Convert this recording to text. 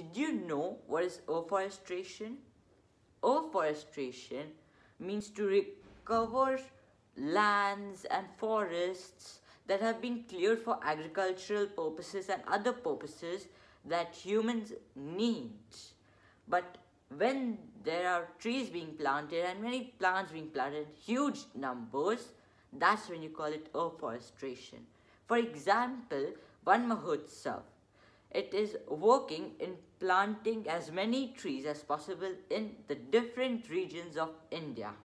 Did you know what is afforestation? Afforestation means to recover lands and forests that have been cleared for agricultural purposes and other purposes that humans need. But when there are trees being planted and many plants being planted in huge numbers, that's when you call it afforestation. For example, Van Mahotsav. It is working in planting as many trees as possible in the different regions of India.